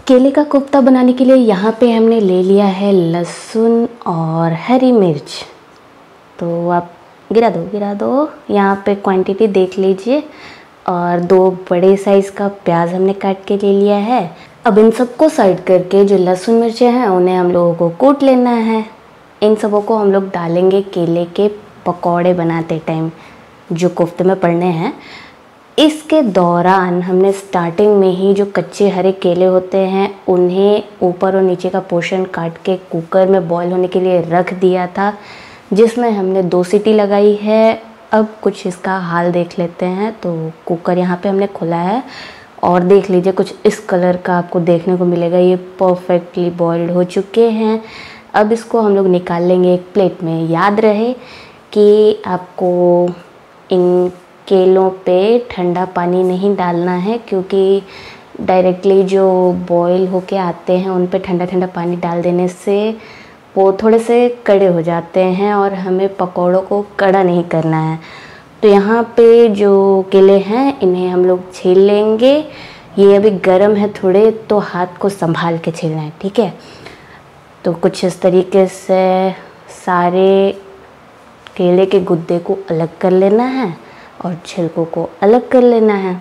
केले का कोफ्ता बनाने के लिए यहाँ पे हमने ले लिया है लहसुन और हरी मिर्च। तो आप गिरा दो। यहाँ पे क्वांटिटी देख लीजिए। और 2 बड़े साइज़ का प्याज हमने काट के ले लिया है। अब इन सबको साइड करके जो लहसुन मिर्चें हैं उन्हें हम लोगों को कूट लेना है। इन सबों को हम लोग डालेंगे केले के पकौड़े बनाते टाइम, जो कोफ्ते में पड़ने हैं। इसके दौरान हमने स्टार्टिंग में ही जो कच्चे हरे केले होते हैं उन्हें ऊपर और नीचे का पोर्शन काट के कुकर में बॉईल होने के लिए रख दिया था, जिसमें हमने 2 सीटी लगाई है। अब कुछ इसका हाल देख लेते हैं। तो कुकर यहाँ पे हमने खोला है और देख लीजिए कुछ इस कलर का आपको देखने को मिलेगा। ये परफेक्टली बॉइल्ड हो चुके हैं। अब इसको हम लोग निकाल लेंगे एक प्लेट में। याद रहे कि आपको इन केलों पे ठंडा पानी नहीं डालना है, क्योंकि डायरेक्टली जो बॉईल होके आते हैं उन पे ठंडा ठंडा पानी डाल देने से वो थोड़े से कड़े हो जाते हैं और हमें पकौड़ों को कड़ा नहीं करना है। तो यहाँ पे जो केले हैं इन्हें हम लोग छील लेंगे। ये अभी गर्म है थोड़े, तो हाथ को संभाल के छीलना है, ठीक है। तो कुछ इस तरीके से सारे केले के गुद्दे को अलग कर लेना है और छिलकों को अलग कर लेना है।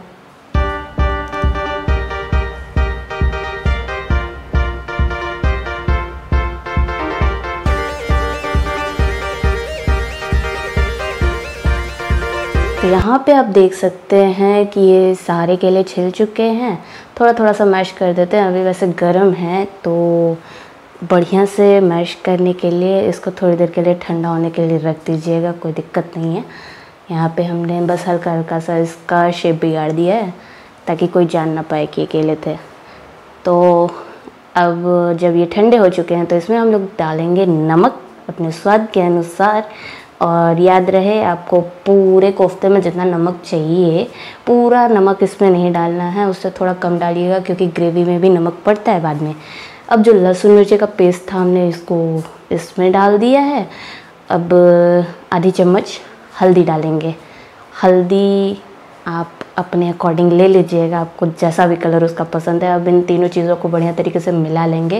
तो यहाँ पे आप देख सकते हैं कि ये सारे केले छिल चुके हैं। थोड़ा थोड़ा सा मैश कर देते हैं। अभी वैसे गर्म है तो बढ़िया से मैश करने के लिए इसको थोड़ी देर के लिए ठंडा होने के लिए रख दीजिएगा, कोई दिक्कत नहीं है। यहाँ पे हमने बस हल्का हल्का सा इसका शेप बिगाड़ दिया है ताकि कोई जान ना पाए कि ये केले थे। तो अब जब ये ठंडे हो चुके हैं तो इसमें हम लोग डालेंगे नमक अपने स्वाद के अनुसार। और याद रहे आपको पूरे कोफ्ते में जितना नमक चाहिए पूरा नमक इसमें नहीं डालना है, उससे थोड़ा कम डालिएगा क्योंकि ग्रेवी में भी नमक पड़ता है बाद में। अब जो लहसुन मिर्ची का पेस्ट था हमने इसको इसमें डाल दिया है। अब आधी चम्मच हल्दी डालेंगे। हल्दी आप अपने अकॉर्डिंग ले लीजिएगा, आपको जैसा भी कलर उसका पसंद है। अब इन तीनों चीज़ों को बढ़िया तरीके से मिला लेंगे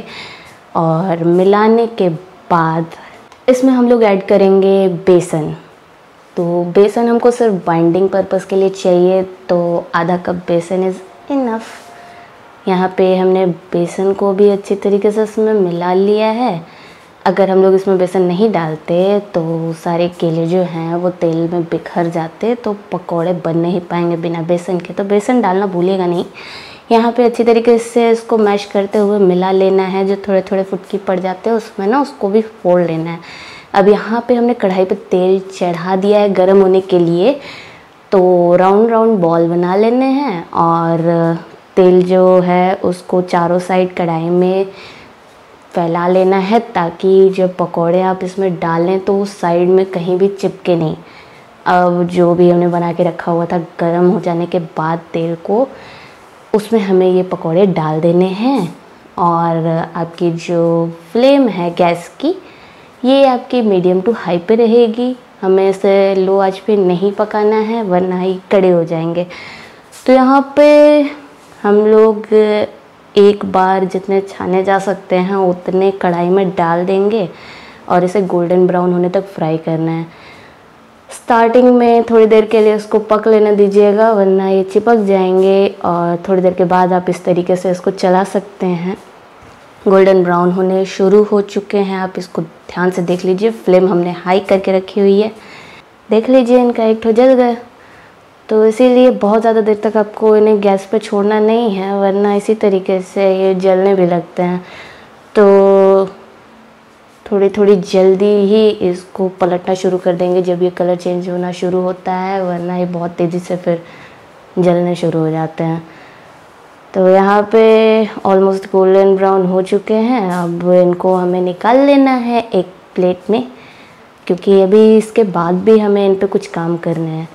और मिलाने के बाद इसमें हम लोग ऐड करेंगे बेसन। तो बेसन हमको सिर्फ बाइंडिंग पर्पस के लिए चाहिए, तो आधा कप बेसन इज़ इनफ। यहाँ पे हमने बेसन को भी अच्छी तरीके से इसमें मिला लिया है। अगर हम लोग इसमें बेसन नहीं डालते तो सारे केले जो हैं वो तेल में बिखर जाते, तो पकौड़े बन नहीं पाएंगे बिना बेसन के। तो बेसन डालना भूलिएगा नहीं। यहाँ पे अच्छी तरीके से इसको मैश करते हुए मिला लेना है। जो थोड़े थोड़े फुटकी पड़ जाते हैं उसमें ना उसको भी फोड़ लेना है। अब यहाँ पे हमने कढ़ाई पे तेल चढ़ा दिया है गर्म होने के लिए। तो राउंड राउंड बॉल बना लेने हैं और तेल जो है उसको चारों साइड कढ़ाई में फैला लेना है, ताकि जब पकौड़े आप इसमें डालें तो उस साइड में कहीं भी चिपके नहीं। अब जो भी हमने बना के रखा हुआ था गर्म हो जाने के बाद तेल को, उसमें हमें ये पकौड़े डाल देने हैं। और आपकी जो फ्लेम है गैस की, ये आपकी मीडियम टू हाई पे रहेगी। हमें इसे लो आंच पे नहीं पकाना है वरना ही कड़े हो जाएंगे। तो यहाँ पे हम लोग एक बार जितने छाने जा सकते हैं उतने कढ़ाई में डाल देंगे और इसे गोल्डन ब्राउन होने तक फ्राई करना है। स्टार्टिंग में थोड़ी देर के लिए इसको पक लेने दीजिएगा वरना ये चिपक जाएंगे। और थोड़ी देर के बाद आप इस तरीके से इसको चला सकते हैं। गोल्डन ब्राउन होने शुरू हो चुके हैं, आप इसको ध्यान से देख लीजिए। फ्लेम हमने हाई करके रखी हुई है। देख लीजिए इनका एक ठो जल गया। तो इसीलिए बहुत ज़्यादा देर तक आपको इन्हें गैस पे छोड़ना नहीं है वरना इसी तरीके से ये जलने भी लगते हैं। तो थोड़ी थोड़ी जल्दी ही इसको पलटना शुरू कर देंगे जब ये कलर चेंज होना शुरू होता है, वरना ये बहुत तेज़ी से फिर जलने शुरू हो जाते हैं। तो यहाँ पे ऑलमोस्ट गोल्डन ब्राउन हो चुके हैं। अब इनको हमें निकाल लेना है एक प्लेट में, क्योंकि अभी इसके बाद भी हमें इन पे कुछ काम करने हैं।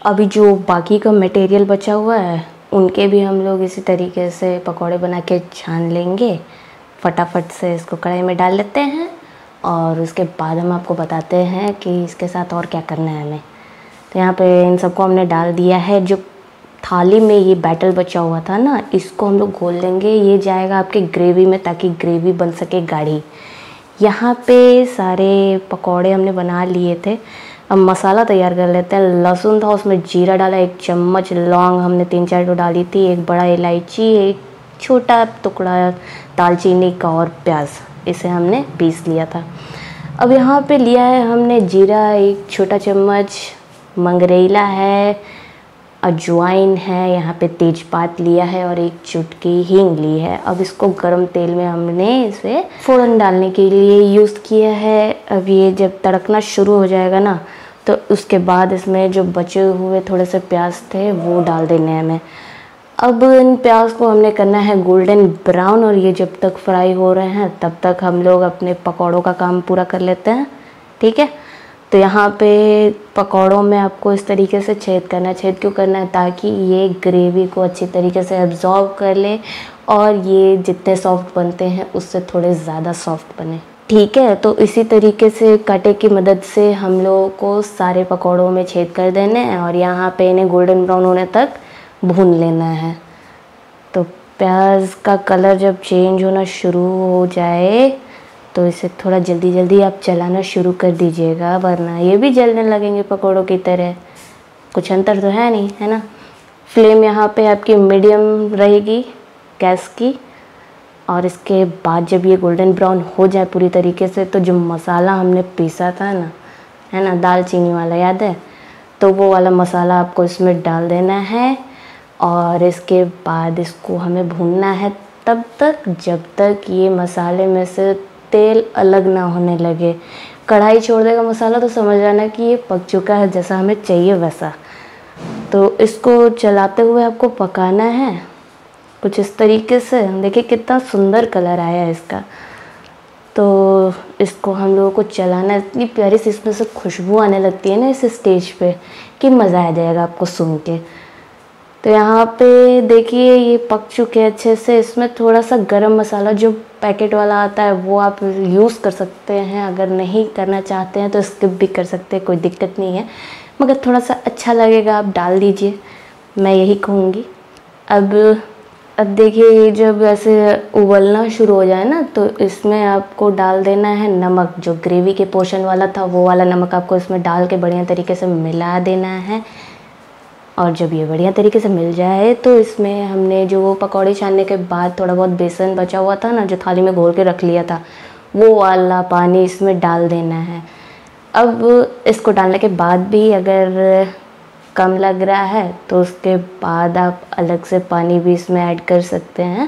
अभी जो बाकी का मटेरियल बचा हुआ है उनके भी हम लोग इसी तरीके से पकौड़े बना के छान लेंगे। फटाफट से इसको कढ़ाई में डाल लेते हैं और उसके बाद हम आपको बताते हैं कि इसके साथ और क्या करना है हमें। तो यहाँ पे इन सबको हमने डाल दिया है। जो थाली में ये बैटर बचा हुआ था ना, इसको हम लोग घोल लेंगे। ये जाएगा आपके ग्रेवी में ताकि ग्रेवी बन सके गाढ़ी। यहाँ पे सारे पकौड़े हमने बना लिए थे। अब मसाला तैयार कर लेते हैं। लहसुन था, उसमें जीरा डाला 1 चम्मच, लौंग हमने 3-4 तो डाली थी, 1 बड़ा इलायची, 1 छोटा टुकड़ा दालचीनी का और प्याज, इसे हमने पीस लिया था। अब यहाँ पे लिया है हमने जीरा 1 छोटा चम्मच, मंगरेला है, अजवाइन है, यहाँ पे तेजपात लिया है और 1 चुटकी हींग ली है। अब इसको गरम तेल में हमने इसे फ़ौरन डालने के लिए यूज़ किया है। अब ये जब तड़कना शुरू हो जाएगा ना, तो उसके बाद इसमें जो बचे हुए थोड़े से प्याज थे वो डाल देने हैं हमें। अब इन प्याज को हमने करना है गोल्डन ब्राउन, और ये जब तक फ्राई हो रहे हैं तब तक हम लोग अपने पकौड़ों का काम पूरा कर लेते हैं। ठीक है, तो यहाँ पे पकौड़ों में आपको इस तरीके से छेद करना है। छेद क्यों करना है? ताकि ये ग्रेवी को अच्छी तरीके से एब्जॉर्ब कर ले और ये जितने सॉफ्ट बनते हैं उससे थोड़े ज़्यादा सॉफ्ट बने। ठीक है, तो इसी तरीके से कांटे की मदद से हम लोगों को सारे पकौड़ों में छेद कर देने हैं और यहाँ पे इन्हें गोल्डन ब्राउन होने तक भून लेना है। तो प्याज का कलर जब चेंज होना शुरू हो जाए तो इसे थोड़ा जल्दी जल्दी आप चलाना शुरू कर दीजिएगा, वरना ये भी जलने लगेंगे पकौड़ों की तरह। कुछ अंतर तो है नहीं, है ना। फ्लेम यहाँ पे आपकी मीडियम रहेगी गैस की। और इसके बाद जब ये गोल्डन ब्राउन हो जाए पूरी तरीके से, तो जो मसाला हमने पीसा था ना, है ना, दालचीनी वाला, याद है, तो वो वाला मसाला आपको इसमें डाल देना है। और इसके बाद इसको हमें भूनना है तब तक जब तक ये मसाले में से तेल अलग ना होने लगे। कढ़ाई छोड़ देगा मसाला तो समझ जाना कि ये पक चुका है, जैसा हमें चाहिए वैसा। तो इसको चलाते हुए आपको पकाना है कुछ इस तरीके से। देखिए कितना सुंदर कलर आया है इसका। तो इसको हम लोगों को चलाना, इतनी प्यारी सी इसमें से खुशबू आने लगती है ना इस स्टेज पे कि मज़ा आ जाएगा आपको सुन के। तो यहाँ पे देखिए ये पक चुके हैं अच्छे से। इसमें थोड़ा सा गरम मसाला जो पैकेट वाला आता है वो आप यूज़ कर सकते हैं। अगर नहीं करना चाहते हैं तो स्किप भी कर सकते हैं, कोई दिक्कत नहीं है, मगर थोड़ा सा अच्छा लगेगा आप डाल दीजिए, मैं यही कहूँगी। अब देखिए ये जब ऐसे उबलना शुरू हो जाए ना, तो इसमें आपको डाल देना है नमक। जो ग्रेवी के पोर्शन वाला था वो वाला नमक आपको इसमें डाल के बढ़िया तरीके से मिला देना है। और जब ये बढ़िया तरीके से मिल जाए तो इसमें हमने जो वो पकौड़े छानने के बाद थोड़ा बहुत बेसन बचा हुआ था ना, जो थाली में घोल के रख लिया था, वो वाला पानी इसमें डाल देना है। अब इसको डालने के बाद भी अगर कम लग रहा है तो उसके बाद आप अलग से पानी भी इसमें ऐड कर सकते हैं।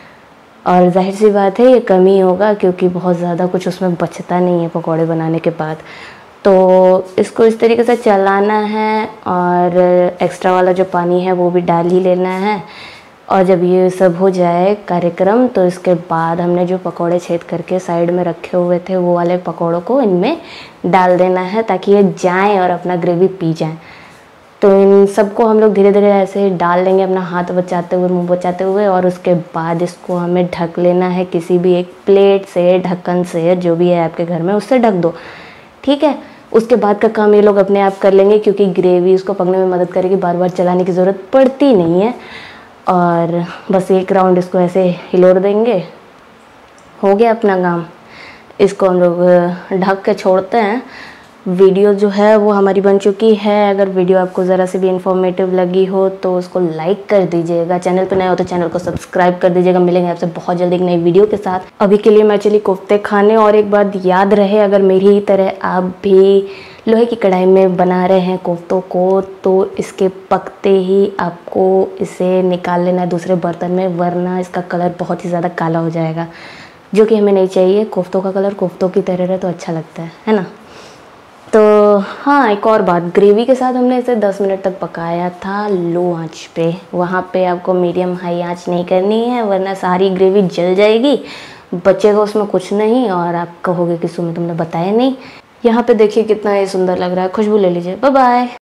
और जाहिर सी बात है ये कम ही होगा क्योंकि बहुत ज़्यादा कुछ उसमें बचता नहीं है पकौड़े बनाने के बाद। तो इसको इस तरीके से चलाना है और एक्स्ट्रा वाला जो पानी है वो भी डाल ही लेना है। और जब ये सब हो जाए कार्यक्रम, तो इसके बाद हमने जो पकौड़े छेद करके साइड में रखे हुए थे वो वाले पकौड़ों को इनमें डाल देना है ताकि ये जाएं और अपना ग्रेवी पी जाएं। तो इन सबको हम लोग धीरे धीरे ऐसे डाल लेंगे, अपना हाथ बचाते हुए, मुंह बचाते हुए। और उसके बाद इसको हमें ढक लेना है किसी भी एक प्लेट से, ढक्कन से, जो भी है आपके घर में उससे ढक दो। ठीक है, उसके बाद का काम ये लोग अपने आप कर लेंगे क्योंकि ग्रेवी उसको पकने में मदद करेगी, बार बार चलाने की ज़रूरत पड़ती नहीं है। और बस 1 राउंड इसको ऐसे हिलोर देंगे, हो गया अपना काम। इसको हम लोग ढक के छोड़ते हैं। वीडियो जो है वो हमारी बन चुकी है। अगर वीडियो आपको ज़रा सी भी इन्फॉर्मेटिव लगी हो तो उसको लाइक कर दीजिएगा। चैनल पर नए हो तो चैनल को सब्सक्राइब कर दीजिएगा। मिलेंगे आपसे बहुत जल्दी एक नई वीडियो के साथ। अभी के लिए मैं चली कोफ्ते खाने। और एक बात याद रहे, अगर मेरी ही तरह आप भी लोहे की कढ़ाई में बना रहे हैं कोफ्तों को, तो इसके पकते ही आपको इसे निकाल लेना है दूसरे बर्तन में, वरना इसका कलर बहुत ही ज़्यादा काला हो जाएगा, जो कि हमें नहीं चाहिए। कोफ्तों का कलर कोफ्तों की तरह रहे तो अच्छा लगता है ना। तो हाँ, एक और बात, ग्रेवी के साथ हमने इसे 10 मिनट तक पकाया था लो आंच पे। वहाँ पे आपको मीडियम हाई आंच नहीं करनी है, वरना सारी ग्रेवी जल जाएगी, बचेगा उसमें कुछ नहीं और आप कहोगे कि सुनो तुमने बताया नहीं। यहाँ पे देखिए कितना ये सुंदर लग रहा है। खुशबू ले लीजिए। Bye bye.